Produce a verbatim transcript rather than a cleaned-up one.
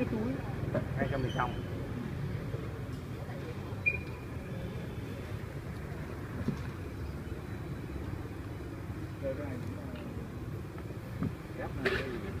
cái túi ngay trong bên trong. Đây cái này cũng là ghép này.